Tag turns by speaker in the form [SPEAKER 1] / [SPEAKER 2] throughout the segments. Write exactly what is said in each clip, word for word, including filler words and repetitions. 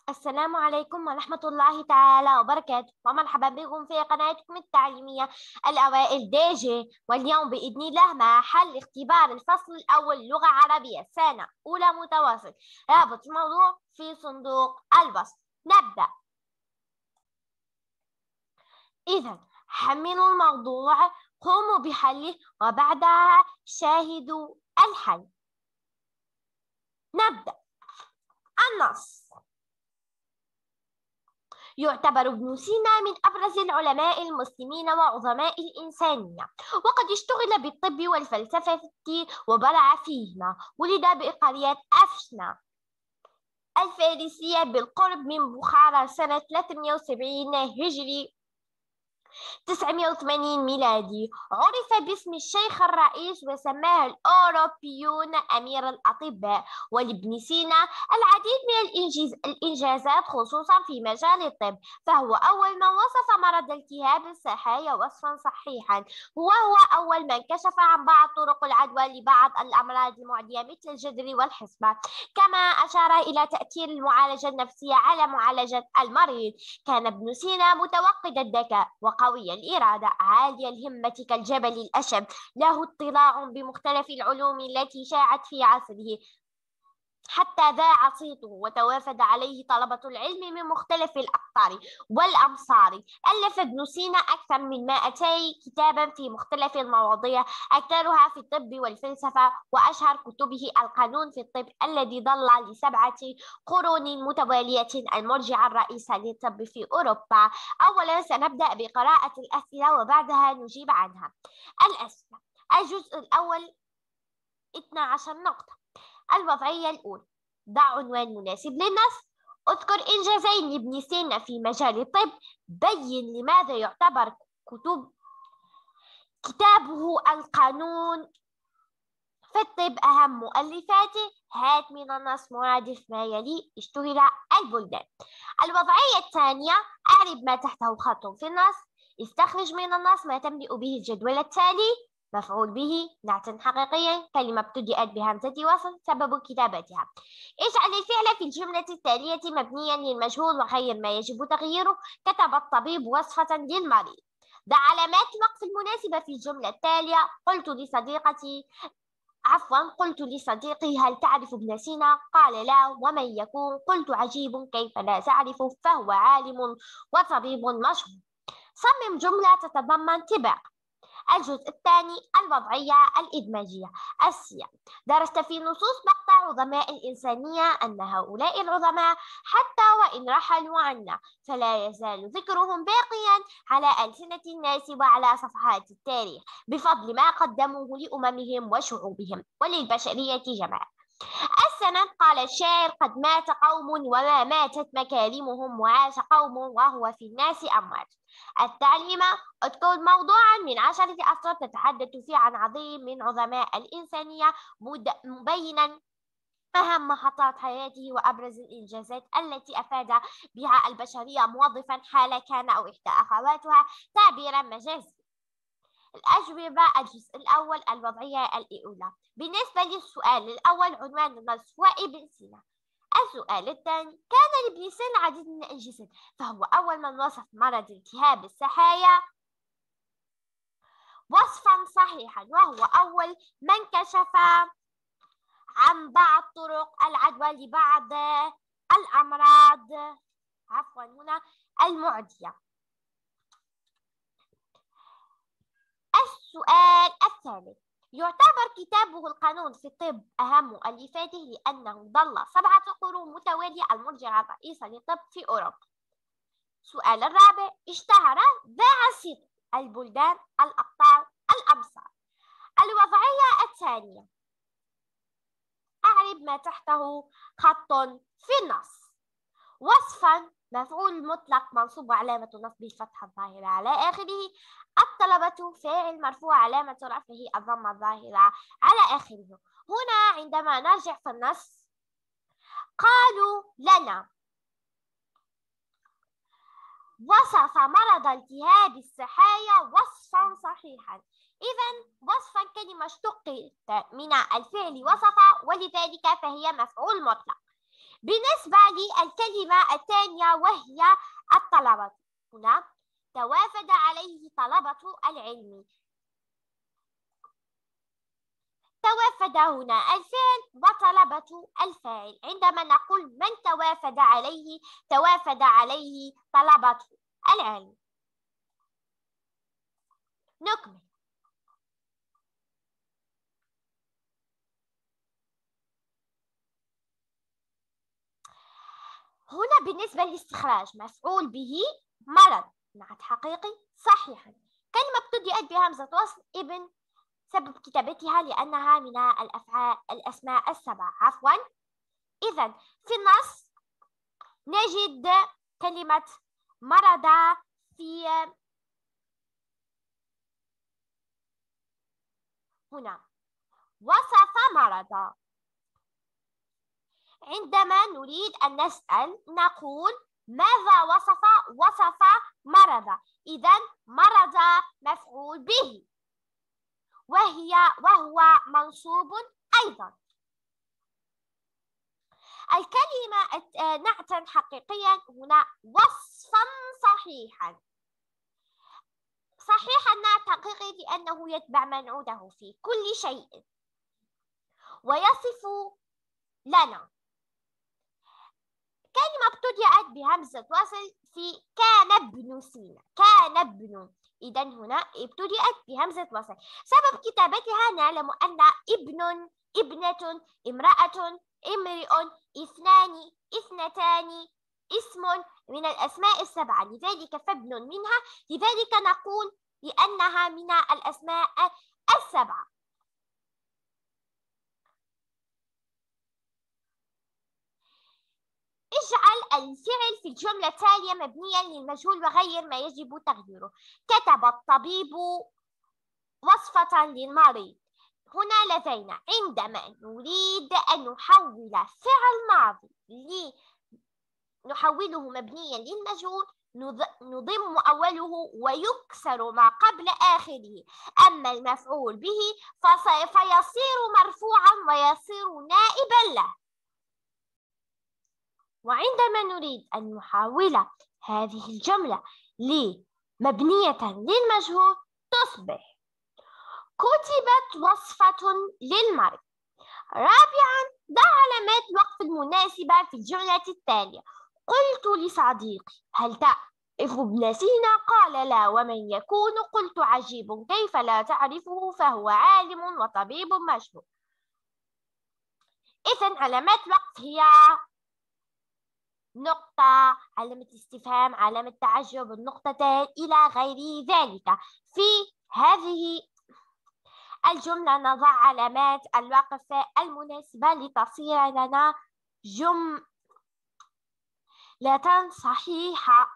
[SPEAKER 1] السلام عليكم ورحمة الله تعالى وبركاته، ومرحبا بكم في قناتكم التعليمية الأوائل دي جي. واليوم بإذن الله مع حل اختبار الفصل الأول لغة عربية سنة أولى متواصل. رابط الموضوع في صندوق الوصف. نبدأ. إذا حملوا الموضوع، قوموا بحله، وبعدها شاهدوا الحل. نبدأ. النص: يعتبر ابن سينا من أبرز العلماء المسلمين وعظماء الإنسانية، وقد اشتغل بالطب والفلسفة وبرع فيهما. ولد بقرية أفشنا الفارسية بالقرب من بخارى سنة ثلاثمائة وسبعين هجري تسعمائة وثمانين ميلادي. عرف باسم الشيخ الرئيس وسماه الأوروبيون أمير الأطباء. ولابن سينا العديد من الإنجازات خصوصا في مجال الطب، فهو أول من وصف مرض التهاب السحايا وصفا صحيحا، وهو أول من كشف عن بعض طرق العدوى لبعض الأمراض المعدية مثل الجدري والحصبة. كما أشار إلى تأثير المعالجة النفسية على معالجة المريض. كان ابن سينا متوقد الذكاء وقوي الإرادة، عالي الهمة كالجبل الأشب، له اطلاع بمختلف العلوم التي شاعت في عصره حتى ذاع صيته وتوافد عليه طلبة العلم من مختلف الأقطار والأمصار. ألف ابن سينا أكثر من مائتي كتابا في مختلف المواضيع، أكثرها في الطب والفلسفة، وأشهر كتبه القانون في الطب الذي ظل لسبعة قرون متوالية المرجع الرئيسي للطب في أوروبا. أولا سنبدأ بقراءة الأسئلة وبعدها نجيب عنها. الأسئلة: الجزء الأول اثنتي عشرة نقطة. الوضعية الأولى: ضع عنوان مناسب للنص. اذكر إنجازين لابن سينا في مجال الطب. بين لماذا يعتبر كتب كتابه القانون في الطب أهم مؤلفاته. هات من النص مرادف ما يلي. اشتهر البلدان. الوضعية الثانية: أعرب ما تحته خط في النص. استخرج من النص ما تملئ به الجدول التالي: مفعول به، نعت حقيقي، كلمة ابتدأت بهمزة وصل، سبب كتابتها. اجعل الفعل في الجملة التالية مبنيا للمجهول وغير ما يجب تغييره. كتب الطبيب وصفة للمريض. ضع علامات الوقف المناسبة في الجملة التالية: قلت لصديقتي عفوا قلت لصديقي هل تعرف ابن سينا؟ قال لا. ومن يكون؟ قلت عجيب كيف لا تعرفه، فهو عالم وطبيب مشهور. صمم جملة تتضمن تبع. الجزء الثاني: الوضعية الإدماجية. السياق: درست في نصوص مقطع عظماء الإنسانية أن هؤلاء العظماء حتى وإن رحلوا عنا فلا يزال ذكرهم باقيا على ألسنة الناس وعلى صفحات التاريخ بفضل ما قدموه لأممهم وشعوبهم وللبشرية جميعا. السند: قال الشاعر: قد مات قوم وما ماتت مكارمهم، وعاش قوم وهو في الناس أموات. التعليمة: اذكر موضوعا من عشرة أسطر تتحدث فيه عن عظيم من عظماء الإنسانية مبينا أهم محطات حياته وأبرز الإنجازات التي أفاد بها البشرية، موظفا حال كان أو إحدى أخواتها تعبيرا مجازيا. الأجوبة: الجزء الأول الوضعية الأولى. بالنسبة للسؤال الأول عنوان النص هو ابن سينا. السؤال الثاني: كان لابن سينا العديد من الإنجازات، فهو أول من وصف مرض التهاب السحايا وصفا صحيحا، وهو أول من كشف عن بعض طرق العدوى لبعض الأمراض عفوا هنا المعدية. السؤال الثالث: يعتبر كتابه القانون في الطب أهم مؤلفاته لأنه ظل سبعة قرون متوالية المرجع الرئيسي للطب في أوروبا. السؤال الرابع: اشتهر ذاع صيته. البلدان، الأقطار، الأمصار. الوضعية الثانية: أعرب ما تحته خط في النص. وصفا: مفعول مطلق منصوب علامة نصبه الفتحة الظاهرة على آخره. الطلبة فاعل مرفوع علامة رفعه الضمة الظاهرة على آخره. هنا عندما نرجع في النص قالوا لنا وصف مرض التهاب السحايا وصفا صحيحا. إذا وصفا كلمة اشتقت من الفعل وصف، ولذلك فهي مفعول مطلق. بالنسبة للكلمة واحدة وهي الطلبة. هنا توافد عليه طلبة العلم. توافد هنا الفعل وطلبة الفاعل. عندما نقول من توافد عليه، توافد عليه طلبة العلم. نكمل. هنا بالنسبة للاستخراج مفعول به مرض نعت حقيقي صحيحا. كلمة ابتدأت بهمزة وصل ابن سبب كتابتها لأنها من الأفعال الأسماء السبع. عفوا. إذا في النص نجد كلمة مرض في هنا وصف مرض. عندما نريد أن نسأل نقول ماذا وصف؟ وصف مرض. إذا مرض مفعول به وهي وهو منصوب أيضا. الكلمة نعتا حقيقيا هنا وصفا صحيحا. صحيح النعت حقيقي لأنه يتبع منعوته في كل شيء ويصف لنا. كلمة ابتدأت بهمزة وصل في كان ابن سينا. كان ابن. إذا هنا ابتدأت بهمزة وصل. سبب كتابتها نعلم أن ابن، ابنة، امرأة، امرئ، اثنان، اثنتان اسم من الأسماء السبعة، لذلك فابن منها. لذلك نقول لأنها من الأسماء السبعة. اجعل الفعل في الجملة التالية مبنيا للمجهول وغير ما يجب تغييره. كتب الطبيب وصفة للمريض. هنا لدينا عندما نريد أن نحول فعل ماضي نحوله مبنيا للمجهول نضم أوله ويكسر ما قبل آخره. أما المفعول به فيصير مرفوعا ويصير نائبا له. وعندما نريد أن نحول هذه الجملة لمبنية للمجهول تصبح كتبت وصفة للمريض. رابعا ضع علامات الوقف المناسبة في الجملة التالية. قلت لصديقي هل تعرف ابن سينا؟ قال لا. ومن يكون؟ قلت عجيب كيف لا تعرفه فهو عالم وطبيب مشهور. إذن علامات الوقف هي نقطة، علامة استفهام، علامة تعجب، النقطتين إلى غير ذلك. في هذه الجملة نضع علامات الوقف المناسبة لتصير لنا جملة صحيحة.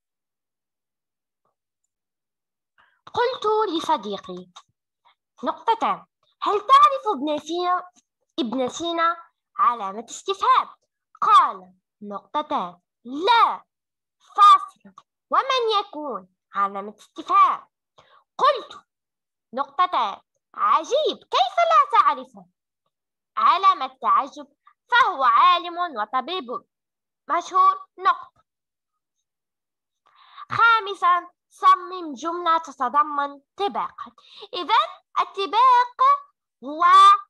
[SPEAKER 1] قلت لصديقي نقطتان هل تعرف ابن سينا؟ ابن سينا علامة استفهام. قال نقطتان لا فاصلة. ومن يكون؟ علامة استفهام. قلت نقطتان عجيب كيف لا تعرفه؟ علامة تعجب. فهو عالم وطبيب مشهور. نقطة. خامسا صمم جملة تتضمن طباقا. إذا الطباق هو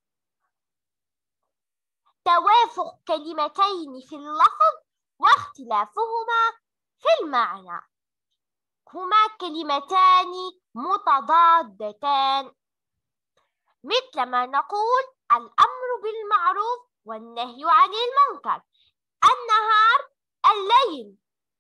[SPEAKER 1] توافق كلمتين في اللفظ واختلافهما في المعنى. هما كلمتان متضادتان مثل ما نقول الأمر بالمعروف والنهي عن المنكر. النهار الليل،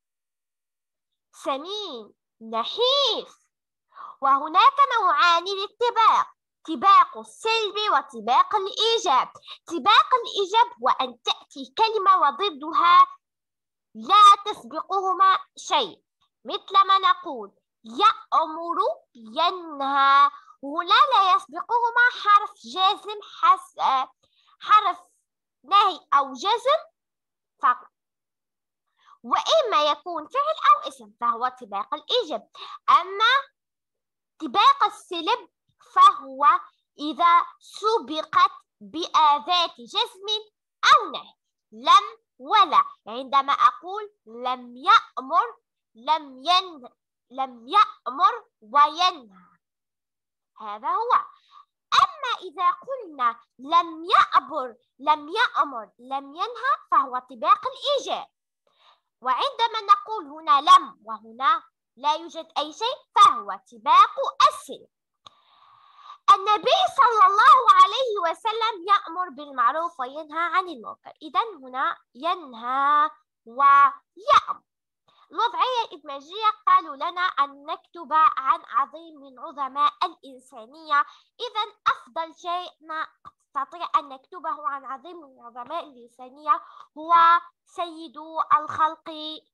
[SPEAKER 1] سمين نحيف. وهناك نوعان للطباق، طباق السلب وطباق الإيجاب. طباق الإيجاب هو أن تأتي كلمة وضدها لا تسبقهما شيء، مثل ما نقول يأمر ينهى. هنا لا يسبقهما حرف جازم حرف نهي أو جزم فقط، وإما يكون فعل أو اسم فهو طباق الإيجاب. أما طباق السلب فهو إذا سبقت بأداة جزم أو نهي. لم ولا. عندما أقول لم يأمر لم ين لم يأمر وينهى، هذا هو. أما إذا قلنا لم يأمر لم يأمر لم ينهى فهو طباق الإيجاب. وعندما نقول هنا لم وهنا لا يوجد أي شيء فهو طباق السلب. النبي صلى الله عليه وسلم يأمر بالمعروف وينهى عن المنكر، إذن هنا ينهى ويأمر. الوضعية الإدماجية قالوا لنا أن نكتب عن عظيم من عظماء الإنسانية، إذن أفضل شيء نستطيع أن نكتبه عن عظيم من عظماء الإنسانية هو سيد الخلق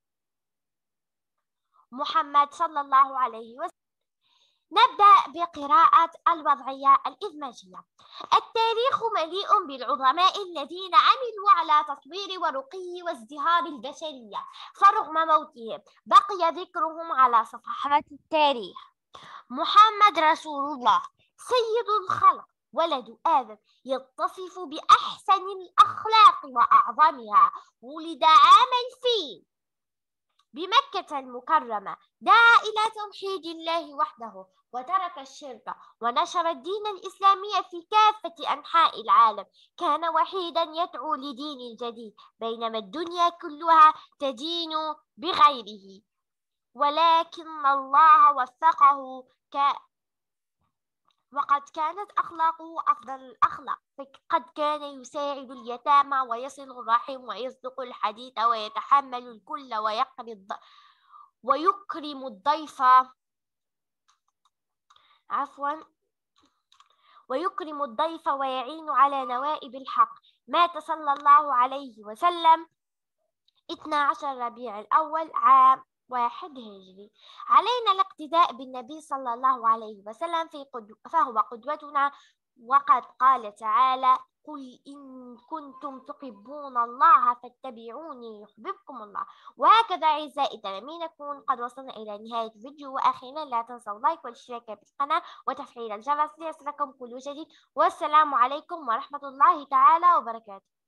[SPEAKER 1] محمد صلى الله عليه وسلم. نبدأ بقراءة الوضعية الإدماجية. التاريخ مليء بالعظماء الذين عملوا على تطوير ورقي وازدهار البشرية، فرغم موتهم بقي ذكرهم على صفحات التاريخ. محمد رسول الله سيد الخلق ولد آدم، يتصف بأحسن الأخلاق وأعظمها. ولد عام الفيل بمكة المكرمة، دعا إلى توحيد الله وحده وترك الشرك ونشر الدين الإسلامي في كافة أنحاء العالم. كان وحيدا يدعو لدين جديد بينما الدنيا كلها تدين بغيره، ولكن الله وفقه ك... وقد كانت أخلاقه أفضل الأخلاق، فقد كان يساعد اليتامى ويصل الرحم ويصدق الحديث ويتحمل الكل ويكرم الضيف عفوا ويكرم الضيف ويعين على نوائب الحق. مات صلى الله عليه وسلم اثني عشر ربيع الأول عام واحد هجري. علينا الاقتداء بالنبي صلى الله عليه وسلم في قدو فهو قدوتنا، وقد قال تعالى: قل إن كنتم تحبون الله فاتبعوني يحببكم الله. وهكذا أعزائي التلاميذ نكون قد وصلنا إلى نهاية الفيديو. وأخيرا لا تنسوا اللايك والاشتراك في القناة وتفعيل الجرس ليصلكم كل جديد. والسلام عليكم ورحمة الله تعالى وبركاته.